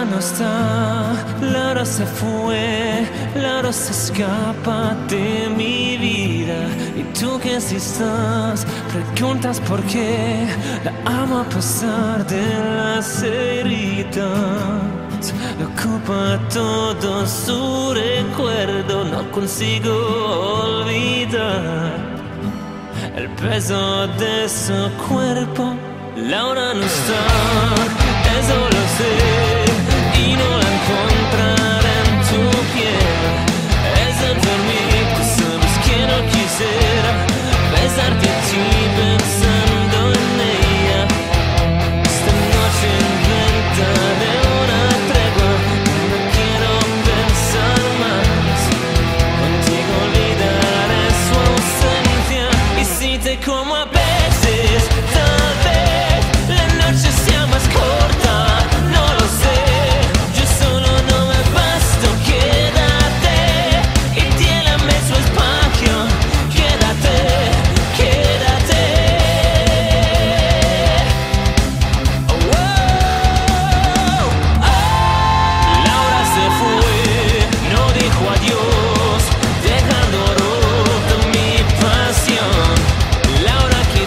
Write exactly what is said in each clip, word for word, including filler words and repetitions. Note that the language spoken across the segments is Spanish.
no está, Laura se fue, Laura se escapa de mi vida. Y tú que sí estás, preguntas por qué la amo a pesar de las heridas. Le ocupa todo su recuerdo, no consigo olvidar el peso de su cuerpo. Laura no está, eso lo sé, y no la encontraré en tu piel. Es enfermito, sabes que no quisiera besarte a ti pensando en ella. Esta noche inventaré una tregua, no quiero pensar más. Contigo olvidaré su ausencia, y si te como a veces, tal vez la noche sea más corta, no lo sé. Yo solo no me basto, quédate y tiélame su espacio. Quédate, quédate. Oh, oh, oh. Laura se fue, no dijo adiós, dejando rota mi pasión. Laura que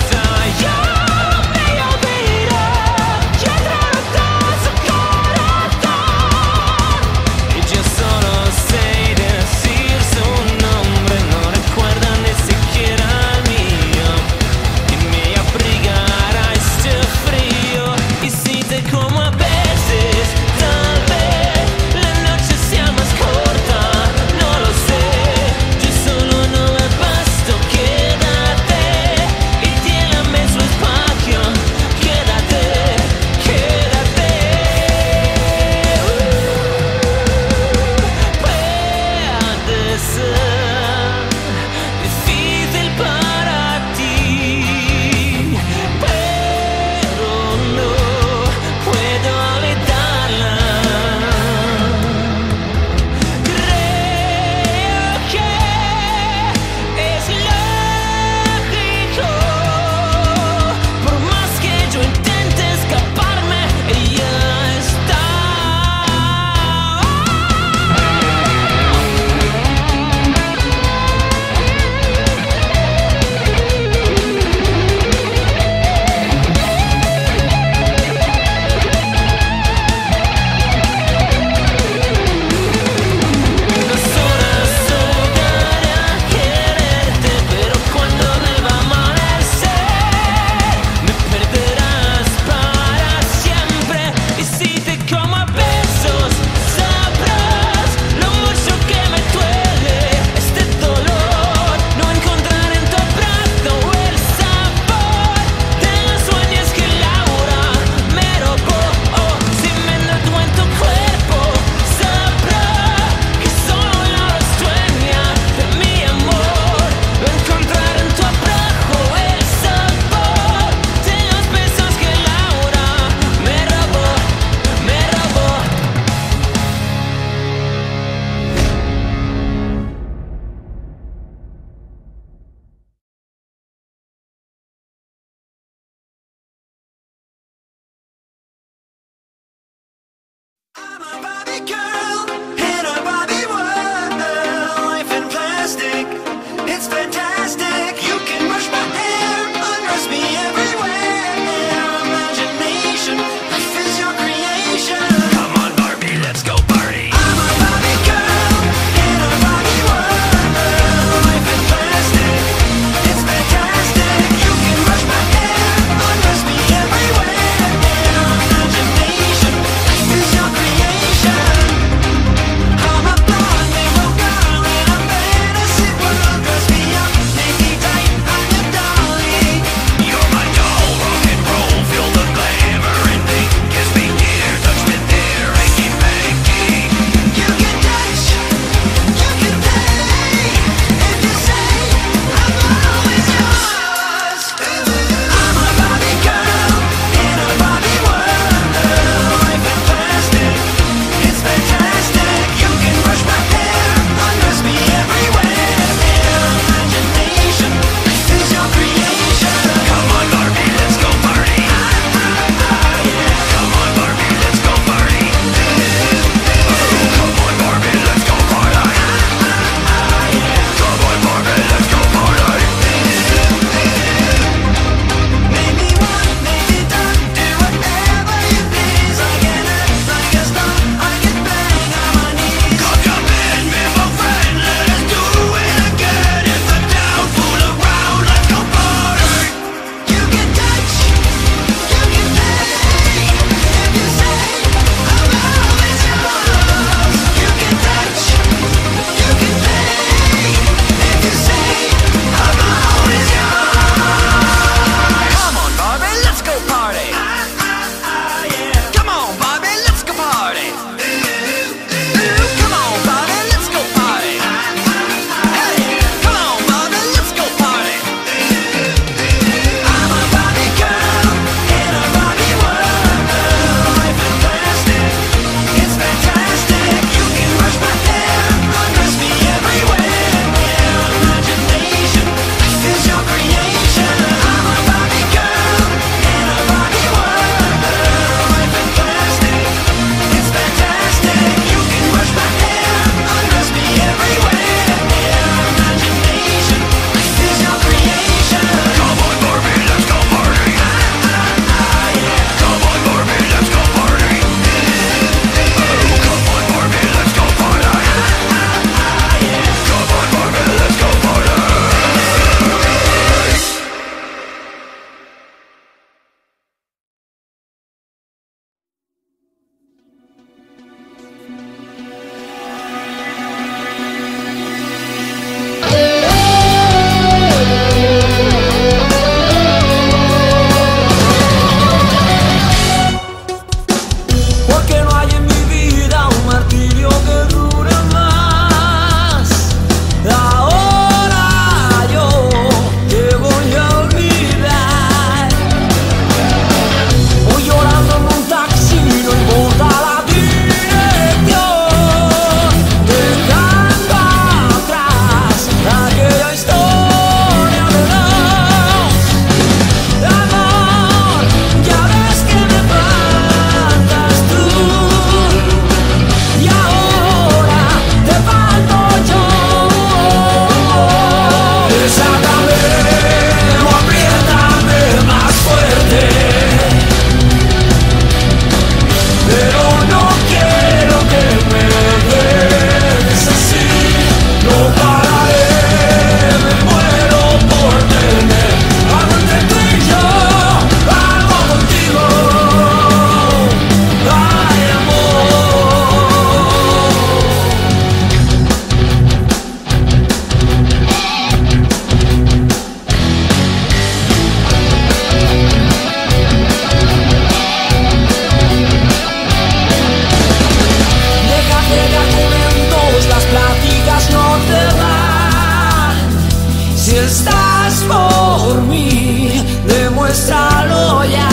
Si estás por mí, demuéstralo ya.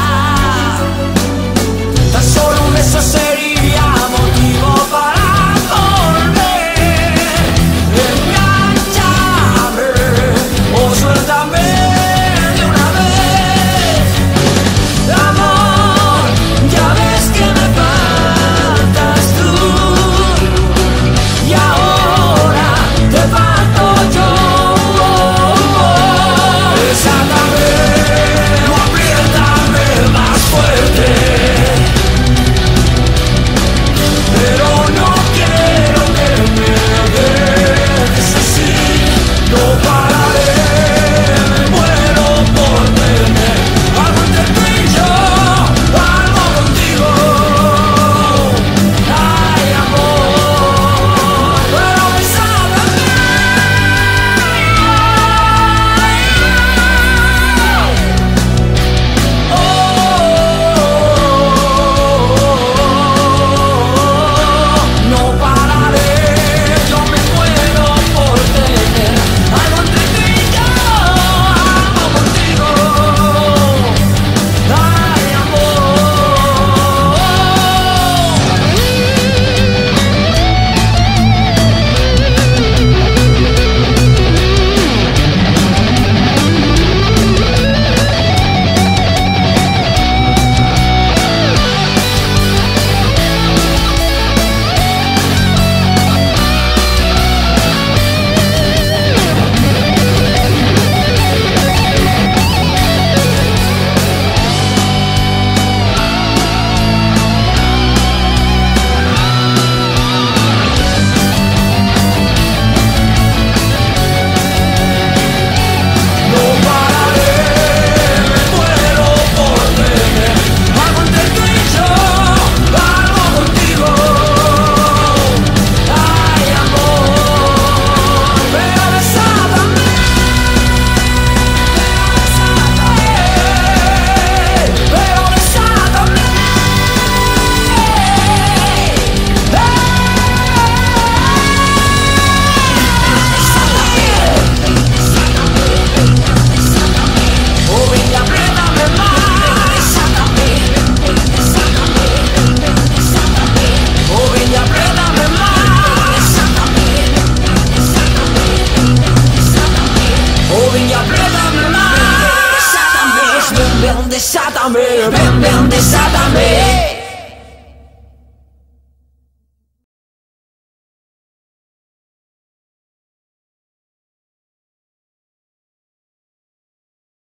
Tan solo un beso sería motivo para volver. Enganchame o suéltame de una vez. Amor, ya ves que me faltas tú, y ahora te falto yo. Desátame o apriétame más fuerte, pero no quiero que me dejes así. No pararé, me muero por tener algo entre tú y yo, algo contigo. Ay, amor, pero besátame. No pararé, yo me muero por tener algo entre tú y yo, algo contigo. Ay, amor. No pararé, me muero por tener algo entre tú y yo, algo contigo. Ay, amor, pero besátame, pero besátame. Oh, ven y apriétame más. Oh, ven y apriétame más. Oh, ven y apriétame más. Ven, ven, desátame, ven, ven, desátame.